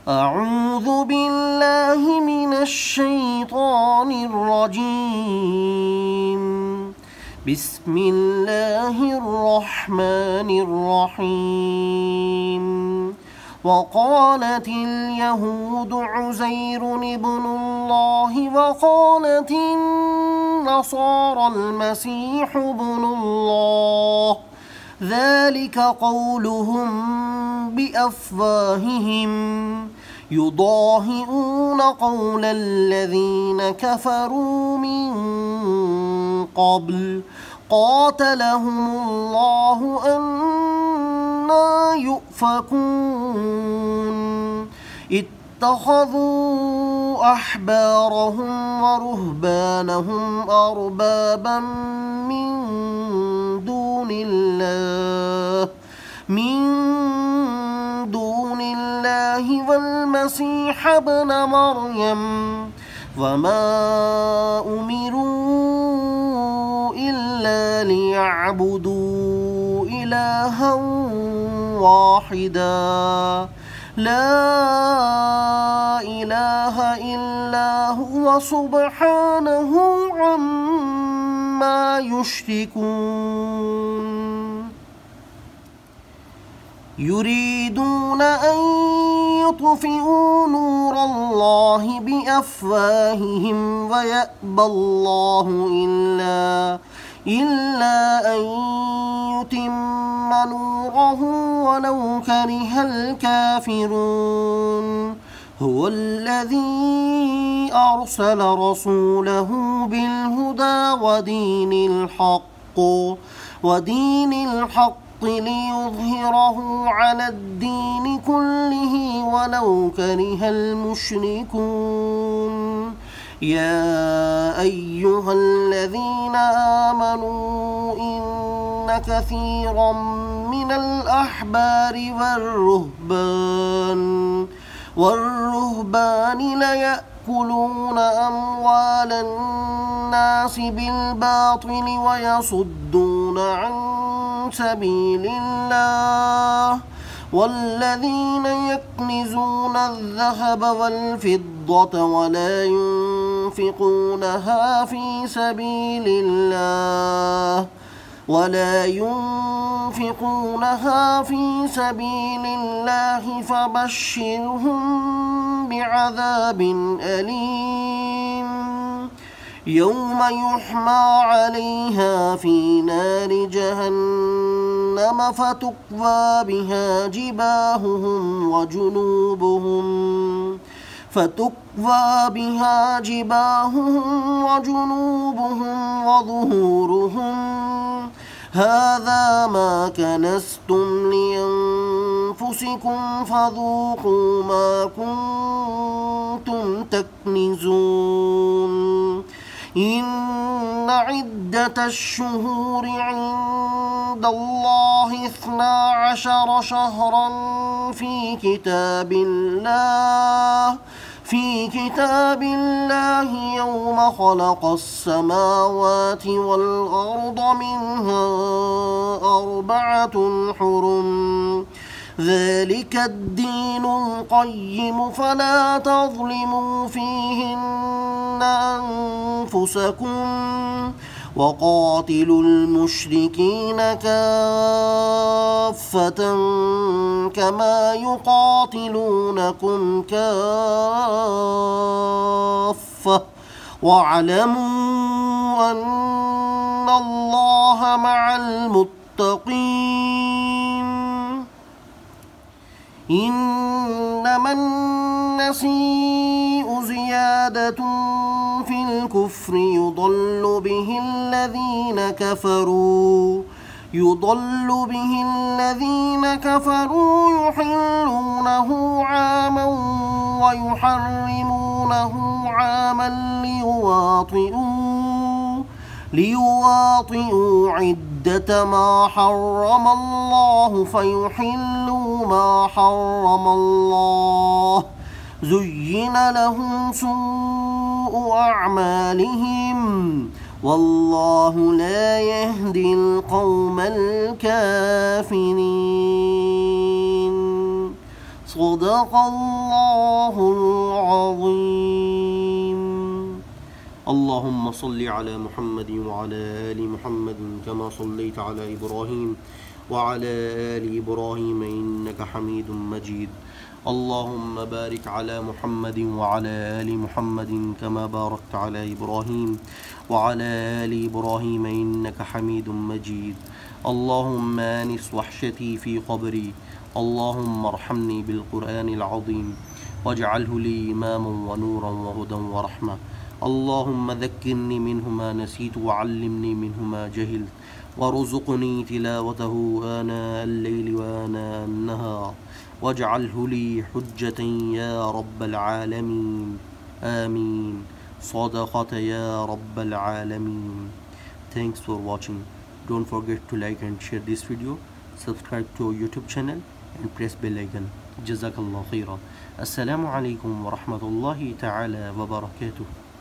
أعوذ بالله من الشيطان الرجيم. بسم الله الرحمن الرحيم. وقالت اليهود عزير ابن الله وقالت النصارى المسيح ابن الله، ذلك قولهم بأفواههم يضاهئون قول الذين كفروا من قبل قاتلهم الله أنى يؤفكون. اتخذوا أحبارهم ورهبانهم أربابا من دون الله والمسيح ابن مريم، وما أمروا إلا ليعبدوا إلها واحدا لا إله إلا هو سبحانه عما يشركون. يريدون أن يطفئوا نور الله بأفواههم ويأبى الله إلا أن يتم نوره ولو كره الكافرون. هو الذي أرسل رسوله بالهدى ودين الحق ليظهره على الدين كله ولو كره المشركون. يا أيها الذين آمنوا إن كثيرا من الأحبار والرهبان ليأكلون أموال الناس بالباطل ويصدون عن سبيل الله، والذين يكنزون الذهب والفضة ولا ينفقونها في سبيل الله فبشرهم بعذاب أليم. يوم يحمى عليها في نار جهنم فتكوى بها جباههم وجنوبهم وظهورهم، هذا ما كنزتم لأنفسكم فذوقوا ما كنتم تكنزون. إن عدة الشهور عند الله 12 شهرا في كتاب الله يوم خلق السماوات والأرض منها 4 حرم، ذلك الدين القيم، فلا تظلموا فيهن أنفسكم وقاتلوا المشركين كافة كما يقاتلونكم كافة، واعلموا أن الله مع المتقين. إنما النسيء زيادة في الكفر يضل به الذين كفروا يحلونه عاما ويحرمونه عاما ليواطئوا عدة ما حرم الله فيحلوا ما حرم الله. زين لهم سوء أعمالهم والله لا يهدي القوم الكافرين. صدق الله العظيم. اللهم صل على محمد وعلى آل محمد كما صليت على إبراهيم وعلى آل إبراهيم إنك حميد مجيد. اللهم بارك على محمد وعلى آل محمد كما باركت على إبراهيم وعلى آل إبراهيم إنك حميد مجيد. اللهم آنس وحشتي في قبري. اللهم ارحمني بالقرآن العظيم واجعله لي إماما ونورا وهدى ورحمة. اللهم ذكرني منه ما نسيت وعلمني منه ما جهلت وارزقني تلاوته آناء الليل وآناء النهار واجعله لي حجة يا رب العالمين. آمين. صدقت يا رب العالمين. Thanks for watching. Don't forget to like and share this video. Subscribe to our YouTube channel and press bell icon. Jazakallah khairan. Assalamu alaikum wa rahmatullahi ta'ala wa barakatuh.